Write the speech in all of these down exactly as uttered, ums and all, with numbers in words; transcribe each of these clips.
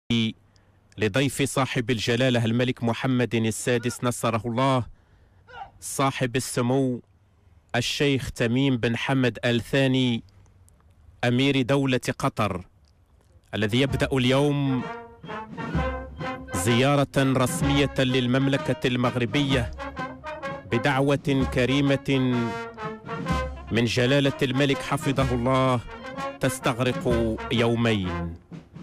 لضيف صاحب الجلالة الملك محمد السادس نصره الله، صاحب السمو الشيخ تميم بن حمد آل ثاني أمير دولة قطر، الذي يبدأ اليوم زيارة رسمية للمملكة المغربية بدعوة كريمة من جلالة الملك حفظه الله تستغرق يومين.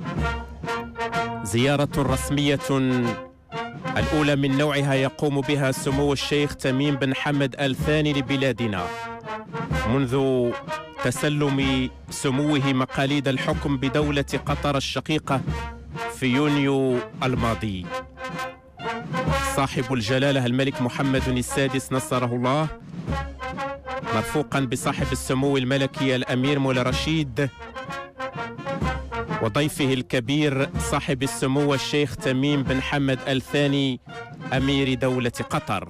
زيارة رسمية الأولى من نوعها يقوم بها سمو الشيخ تميم بن حمد آل ثاني لبلادنا منذ تسلم سموه مقاليد الحكم بدولة قطر الشقيقة في يونيو الماضي. صاحب الجلالة الملك محمد السادس نصره الله مرفوقا بصاحب السمو الملكي الأمير مولا رشيد وضيفه الكبير صاحب السمو الشيخ تميم بن حمد آل ثاني أمير دولة قطر.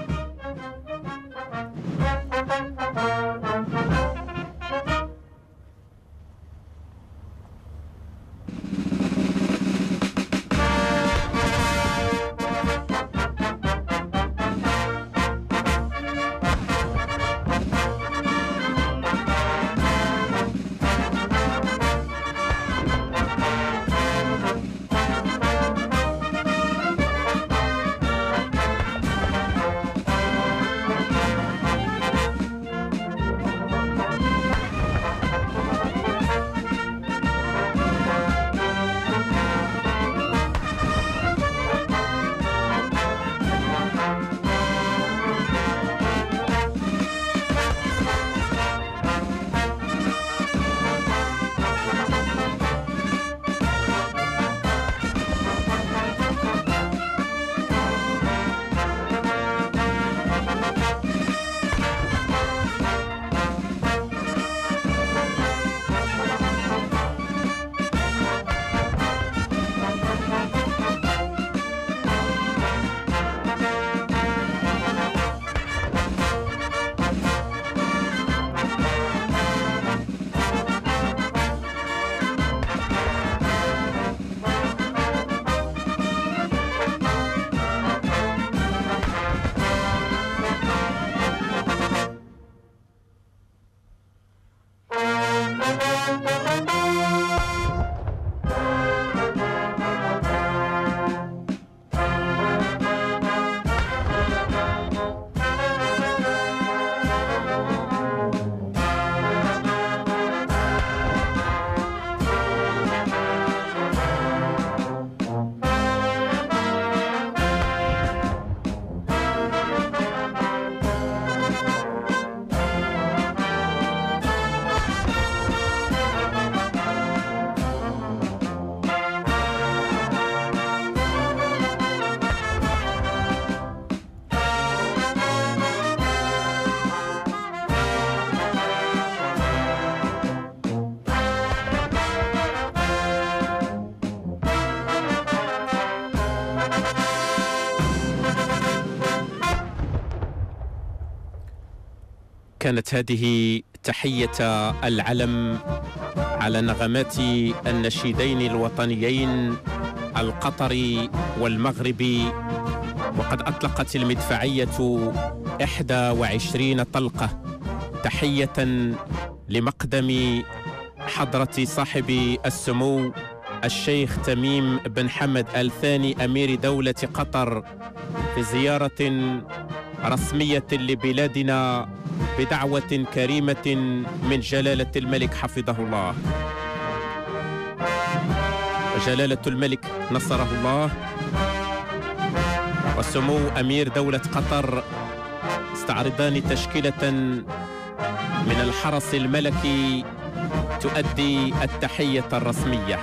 كانت هذه تحية العلم على نغمات النشيدين الوطنيين القطري والمغربي، وقد أطلقت المدفعية إحدى وعشرين طلقة تحية لمقدم حضرة صاحب السمو الشيخ تميم بن حمد آل ثاني أمير دولة قطر في زيارة رسمية لبلادنا بدعوة كريمة من جلالة الملك حفظه الله. جلالة الملك نصره الله وسمو أمير دولة قطر استعرضان تشكيلة من الحرس الملكي تؤدي التحية الرسمية.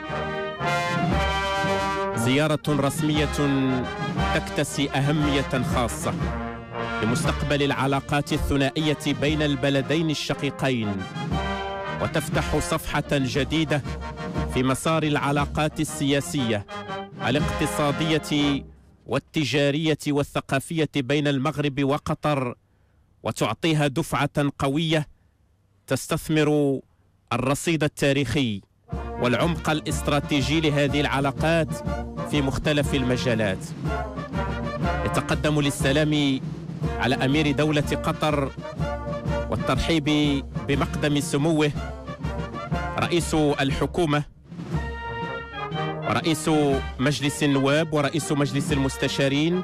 زيارة رسمية تكتسي أهمية خاصة لمستقبل العلاقات الثنائية بين البلدين الشقيقين، وتفتح صفحة جديدة في مسار العلاقات السياسية الاقتصادية والتجارية والثقافية بين المغرب وقطر، وتعطيها دفعة قوية تستثمر الرصيد التاريخي والعمق الاستراتيجي لهذه العلاقات في مختلف المجالات. يتقدم للسلام على أمير دولة قطر والترحيب بمقدم سموه رئيس الحكومة ورئيس مجلس النواب ورئيس مجلس المستشارين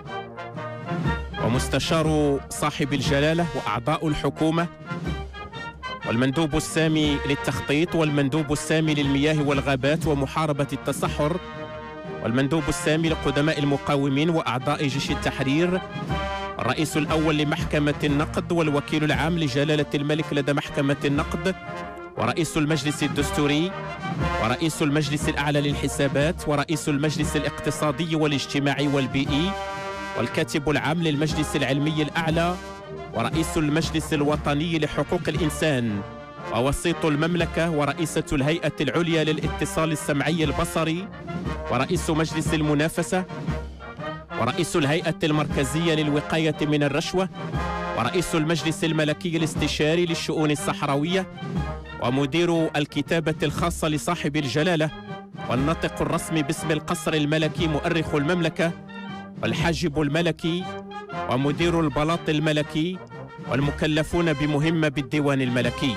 ومستشار صاحب الجلالة وأعضاء الحكومة والمندوب السامي للتخطيط والمندوب السامي للمياه والغابات ومحاربة التصحر والمندوب السامي لقدماء المقاومين وأعضاء جيش التحرير، الرئيس الأول لمحكمة النقد والوكيل العام لجلالة الملك لدى محكمة النقد ورئيس المجلس الدستوري ورئيس المجلس الأعلى للحسابات ورئيس المجلس الاقتصادي والاجتماعي والبيئي والكاتب العام للمجلس العلمي الأعلى ورئيس المجلس الوطني لحقوق الإنسان ووسيط المملكة ورئيسة الهيئة العليا للاتصال السمعي البصري ورئيس مجلس المنافسة ورئيس الهيئة المركزية للوقاية من الرشوة ورئيس المجلس الملكي الاستشاري للشؤون الصحراوية ومدير الكتابة الخاصة لصاحب الجلالة والناطق الرسمي باسم القصر الملكي مؤرخ المملكة والحاجب الملكي ومدير البلاط الملكي والمكلفون بمهمة بالديوان الملكي.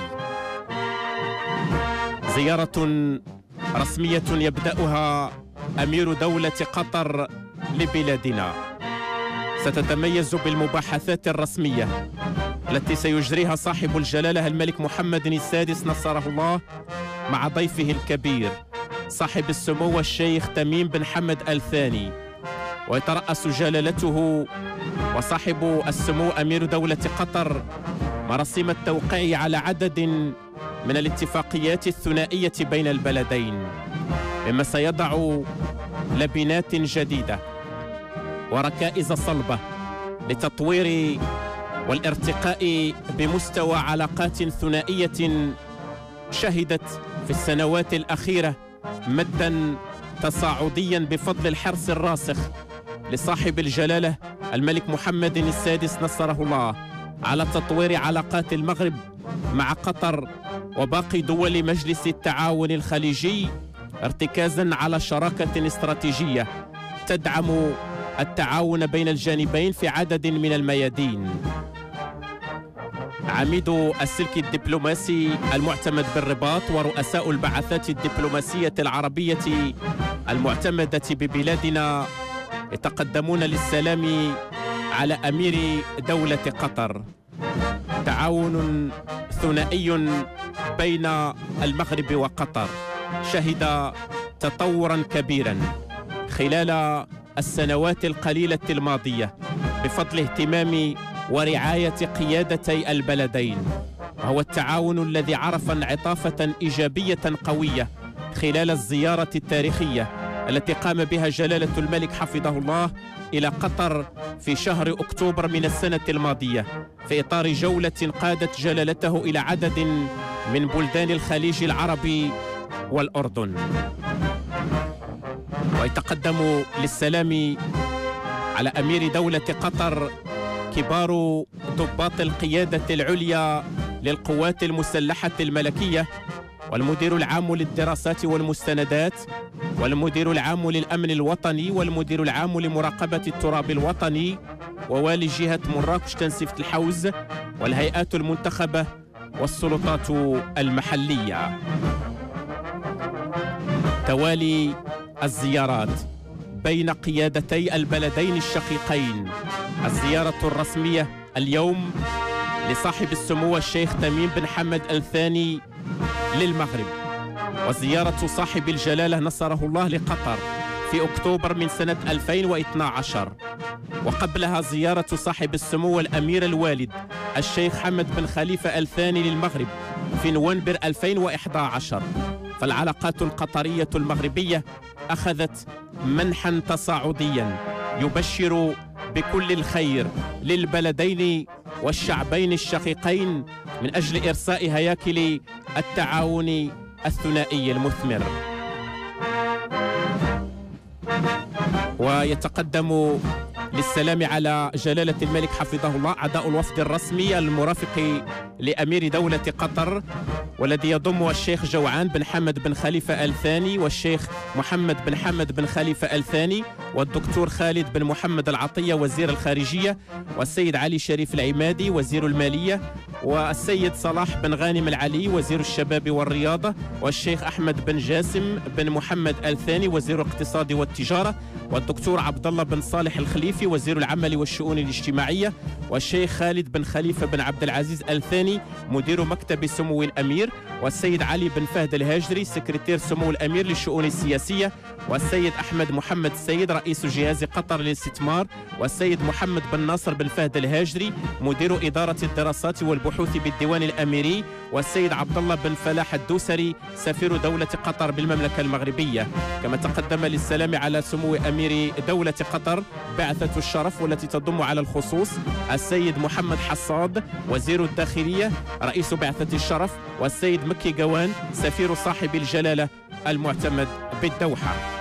زيارة رسمية يبدأها أمير دولة قطر لبلادنا ستتميز بالمباحثات الرسمية التي سيجريها صاحب الجلالة الملك محمد السادس نصره الله مع ضيفه الكبير صاحب السمو الشيخ تميم بن حمد آل ثاني، ويترأس جلالته وصاحب السمو أمير دولة قطر مراسم التوقيع على عدد من الاتفاقيات الثنائية بين البلدين، مما سيضع لبنات جديدة وركائز صلبة لتطوير والارتقاء بمستوى علاقات ثنائية شهدت في السنوات الأخيرة مداً تصاعدياً بفضل الحرص الراسخ لصاحب الجلالة الملك محمد السادس نصره الله على تطوير علاقات المغرب مع قطر وباقي دول مجلس التعاون الخليجي، ارتكازاً على شراكة استراتيجية تدعم التعاون بين الجانبين في عدد من الميادين. عميد السلك الدبلوماسي المعتمد بالرباط ورؤساء البعثات الدبلوماسية العربية المعتمدة ببلادنا يتقدمون للسلام على أمير دولة قطر. تعاون ثنائي بين المغرب وقطر شهد تطوراً كبيراً خلال السنوات القليلة الماضية بفضل اهتمام ورعاية قيادتي البلدين، وهو التعاون الذي عرف انعطافة إيجابية قوية خلال الزيارة التاريخية التي قام بها جلالة الملك حفظه الله إلى قطر في شهر أكتوبر من السنة الماضية في إطار جولة قادت جلالته إلى عدد من بلدان الخليج العربي والأردن. ويتقدم للسلام على أمير دولة قطر كبار ضباط القيادة العليا للقوات المسلحة الملكية والمدير العام للدراسات والمستندات والمدير العام للأمن الوطني والمدير العام لمراقبة التراب الوطني ووالي جهة مراكش تنسيف الحوز والهيئات المنتخبة والسلطات المحلية. توالي الزيارات بين قيادتي البلدين الشقيقين، الزيارة الرسمية اليوم لصاحب السمو الشيخ تميم بن حمد آل ثاني للمغرب، وزيارة صاحب الجلالة نصره الله لقطر في أكتوبر من سنة ألفين واثني عشر، وقبلها زيارة صاحب السمو الأمير الوالد الشيخ حمد بن خليفة آل ثاني للمغرب في نوفمبر ألفين وإحدى عشر. فالعلاقات القطرية المغربية أخذت منحا تصاعديا يبشر بكل الخير للبلدين والشعبين الشقيقين من أجل إرساء هياكل التعاون الثنائي المثمر. ويتقدم للسلام على جلالة الملك حفظه الله أعضاء الوفد الرسمي المرافق لأمير دولة قطر، والذي يضم الشيخ جوعان بن حمد بن خليفة آل ثاني، والشيخ محمد بن حمد بن خليفة آل ثاني، والدكتور خالد بن محمد العطية وزير الخارجية، والسيد علي شريف العمادي وزير المالية، والسيد صلاح بن غانم العلي وزير الشباب والرياضة، والشيخ أحمد بن جاسم بن محمد آل ثاني وزير الاقتصاد والتجارة، والدكتور عبد الله بن صالح الخليفي وزير العمل والشؤون الاجتماعية، والشيخ خالد بن خليفة بن عبد العزيز آل ثاني مدير مكتب سمو الأمير، والسيد علي بن فهد الهاجري سكرتير سمو الأمير للشؤون السياسية، والسيد أحمد محمد السيد رئيس جهاز قطر للاستثمار، والسيد محمد بن ناصر بن فهد الهاجري مدير إدارة الدراسات والبحوث بالديوان الأميري، والسيد عبد الله بن فلاح الدوسري سفير دولة قطر بالمملكة المغربية. كما تقدم للسلام على سمو أمير دولة قطر بعثة الشرف والتي تضم على الخصوص السيد محمد حصاد وزير الداخلية رئيس بعثة الشرف، والسيد مكي قوان سفير صاحب الجلالة المعتمد بالدوحة.